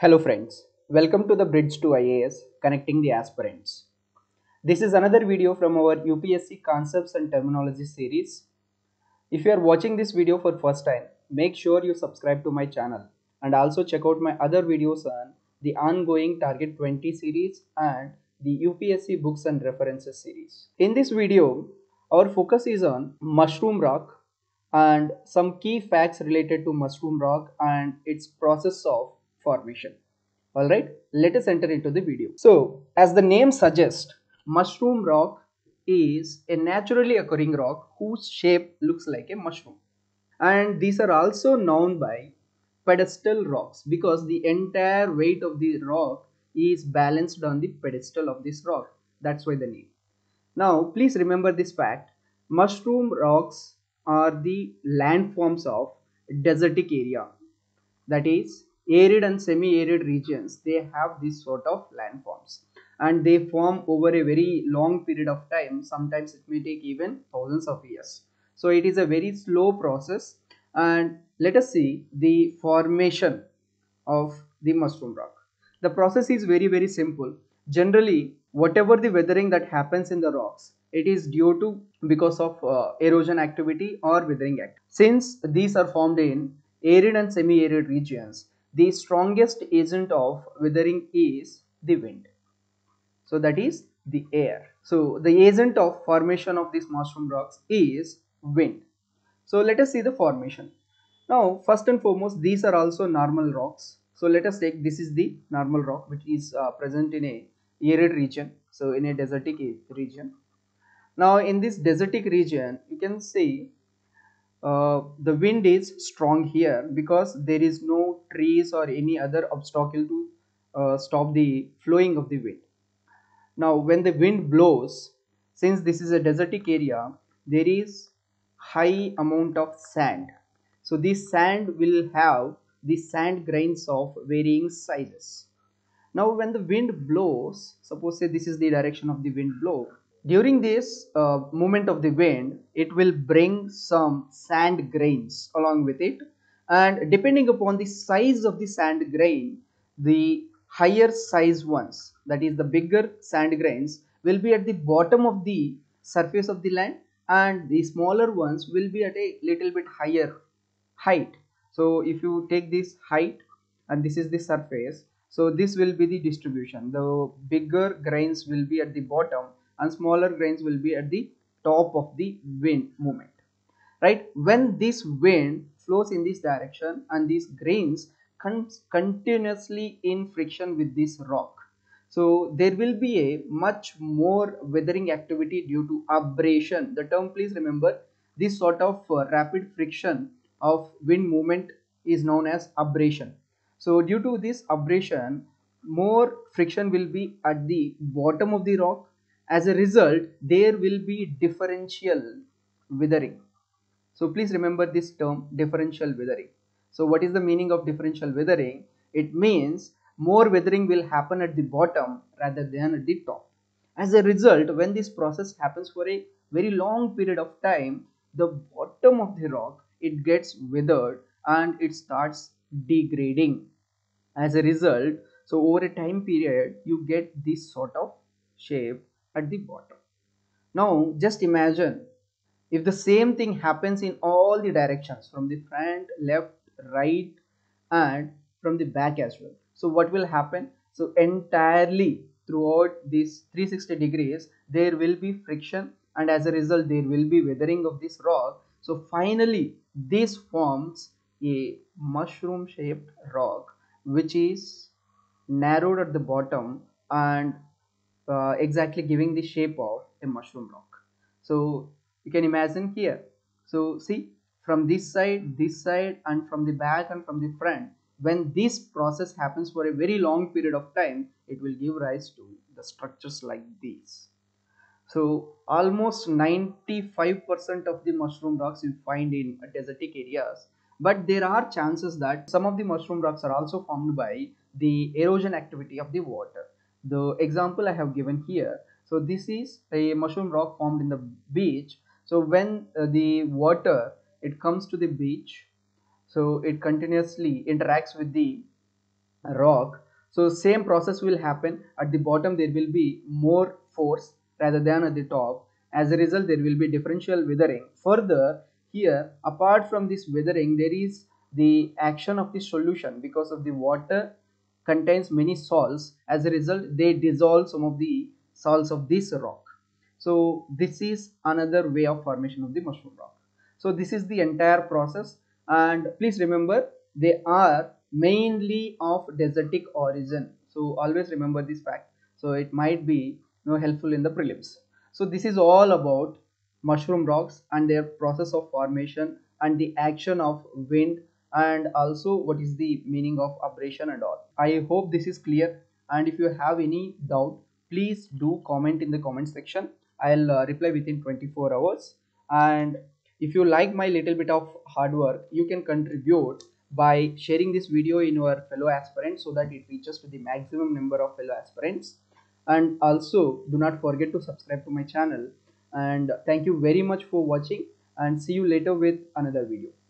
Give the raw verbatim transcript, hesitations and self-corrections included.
Hello friends, welcome to the Bridge to I A S Connecting the Aspirants. This is another video from our U P S C Concepts and Terminology series. If you are watching this video for first time, make sure you subscribe to my channel and also check out my other videos on the ongoing Target twenty series and the U P S C Books and References series. In this video, our focus is on mushroom rock and some key facts related to mushroom rock and its process of formation. Alright, let us enter into the video. So, as the name suggests, mushroom rock is a naturally occurring rock whose shape looks like a mushroom. And these are also known by pedestal rocks because the entire weight of the rock is balanced on the pedestal of this rock. That's why the name. Now, please remember this fact. Mushroom rocks are the landforms of desertic area, that is arid and semi-arid regions. They have this sort of landforms and they form over a very long period of time. Sometimes it may take even thousands of years, so it is a very slow process. And let us see the formation of the mushroom rock. The process is very very simple. Generally, whatever the weathering that happens in the rocks, it is due to because of uh, erosion activity or weathering act. Since these are formed in arid and semi-arid regions, the strongest agent of weathering is the wind. So that is the air. So the agent of formation of these mushroom rocks is wind. So let us see the formation. Now first and foremost, these are also normal rocks. So let us take, this is the normal rock which is uh, present in a arid region, so in a desertic region. Now in this desertic region you can see uh, the wind is strong here because there is no trees or any other obstacle to uh, stop the flowing of the wind. Now when the wind blows, since this is a desertic area, there is high amount of sand. So this sand will have the sand grains of varying sizes. Now when the wind blows, suppose say this is the direction of the wind blow. During this uh, movement of the wind, it will bring some sand grains along with it, and depending upon the size of the sand grain, the higher size ones, that is the bigger sand grains, will be at the bottom of the surface of the land, and the smaller ones will be at a little bit higher height. So if you take this height and this is the surface, so this will be the distribution. The bigger grains will be at the bottom and smaller grains will be at the top of the wind movement, right? When this wind flows in this direction and these grains comes continuously in friction with this rock, so there will be a much more weathering activity due to abrasion. The term, please remember, this sort of uh, rapid friction of wind movement is known as abrasion. So due to this abrasion, more friction will be at the bottom of the rock. As a result, there will be differential weathering. So please remember this term, differential weathering. So what is the meaning of differential weathering? It means more weathering will happen at the bottom rather than at the top. As a result, when this process happens for a very long period of time, the bottom of the rock, it gets weathered and it starts degrading. As a result, so over a time period, you get this sort of shape at the bottom. Now just imagine if the same thing happens in all the directions, from the front, left, right, and from the back as well. So what will happen? So entirely throughout these three hundred sixty degrees, there will be friction, and as a result there will be weathering of this rock. So finally this forms a mushroom shaped rock which is narrowed at the bottom and uh, exactly giving the shape of a mushroom rock. So you can imagine here. So see, from this side, this side, and from the back and from the front, when this process happens for a very long period of time, it will give rise to the structures like these. So almost ninety-five percent of the mushroom rocks you find in desertic areas, but there are chances that some of the mushroom rocks are also formed by the erosion activity of the water. The example I have given here, so this is a mushroom rock formed in the beach. So when uh, the water it comes to the beach, so it continuously interacts with the rock, so same process will happen. At the bottom there will be more force rather than at the top. As a result, there will be differential weathering. Further, here apart from this weathering, there is the action of the solution. Because of the water contains many salts, as a result they dissolve some of the salts of this rock. So this is another way of formation of the mushroom rock. So this is the entire process, and please remember they are mainly of desertic origin. So always remember this fact, so it might be you know, helpful in the prelims. So this is all about mushroom rocks and their process of formation and the action of wind, and also what is the meaning of abrasion and all. I hope this is clear, and if you have any doubt, please do comment in the comment section. I'll uh, reply within twenty-four hours. And if you like my little bit of hard work, you can contribute by sharing this video in your fellow aspirants so that it reaches to the maximum number of fellow aspirants. And also do not forget to subscribe to my channel. And thank you very much for watching, and see you later with another video.